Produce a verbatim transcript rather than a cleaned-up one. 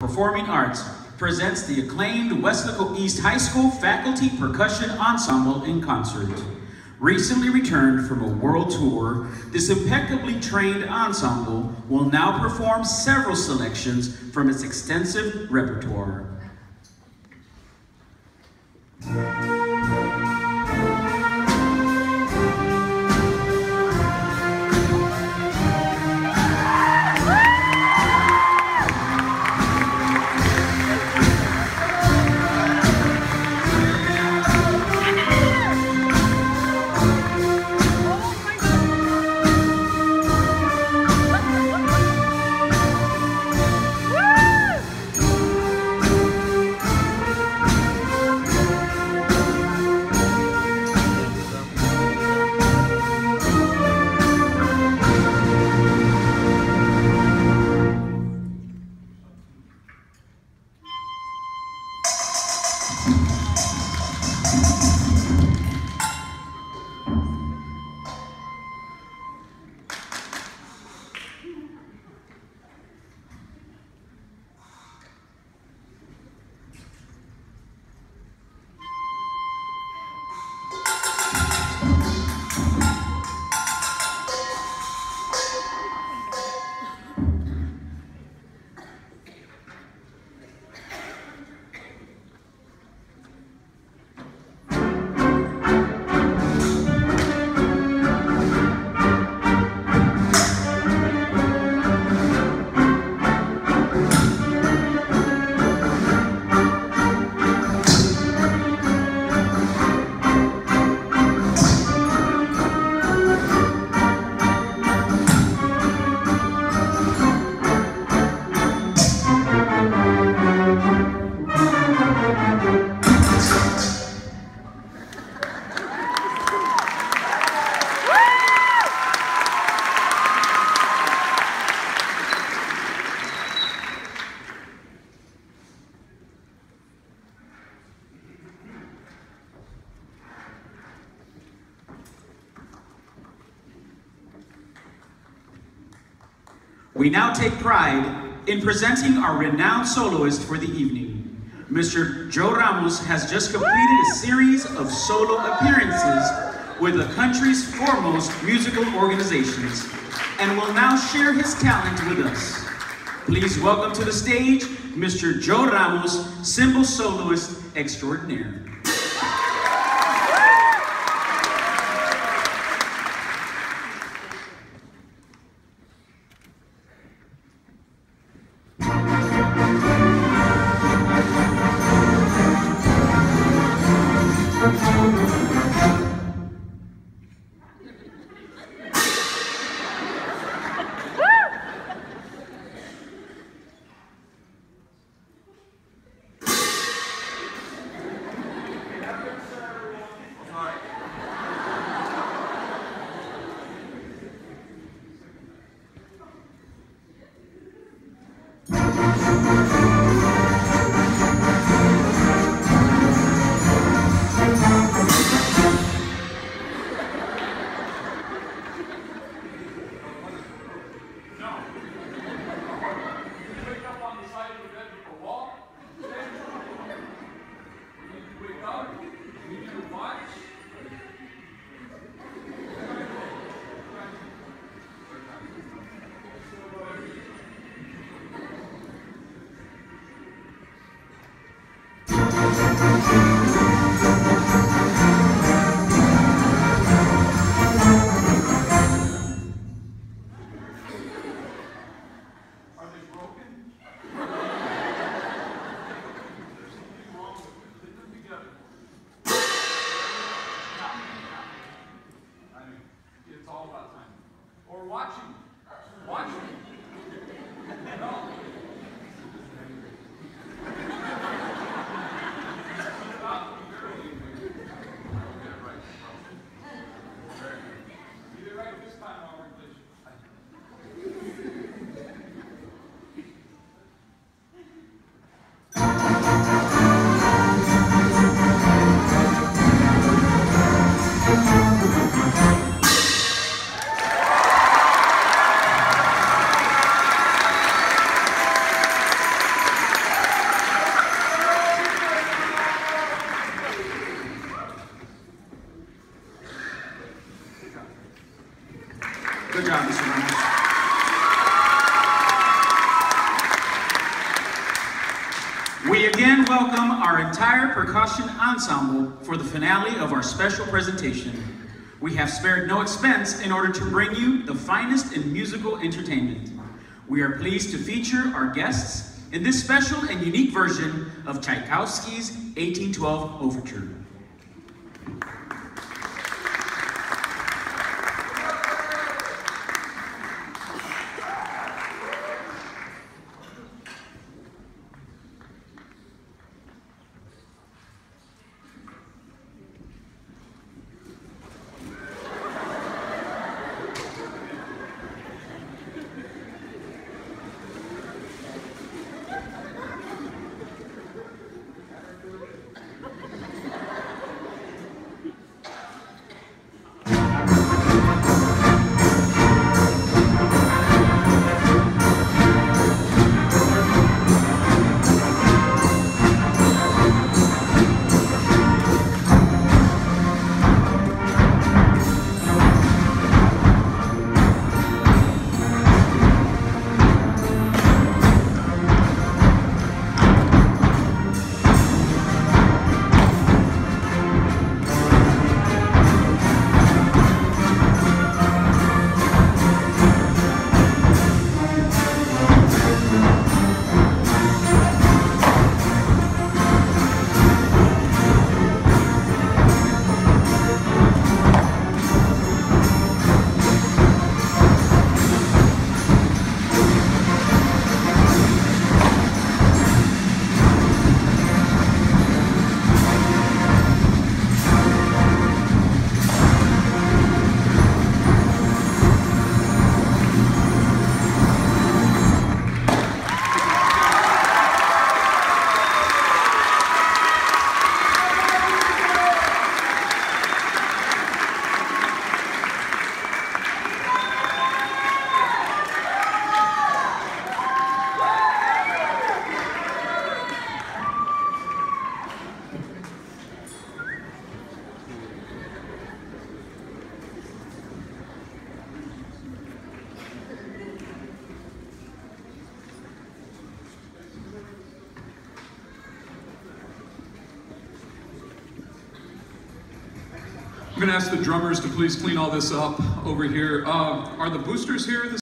Performing Arts presents the acclaimed Weslaco East High School Faculty Percussion Ensemble in concert. Recently returned from a world tour, this impeccably trained ensemble will now perform several selections from its extensive repertoire. We now take pride in presenting our renowned soloist for the evening. Mister Joe Ramos has just completed a series of solo appearances with the country's foremost musical organizations and will now share his talent with us. Please welcome to the stage, Mister Joe Ramos, cymbal soloist extraordinaire. We again welcome our entire percussion ensemble for the finale of our special presentation. We have spared no expense in order to bring you the finest in musical entertainment. We are pleased to feature our guests in this special and unique version of Tchaikovsky's eighteen twelve Overture. I'm going to ask the drummers to please clean all this up over here. Uh, are the boosters here this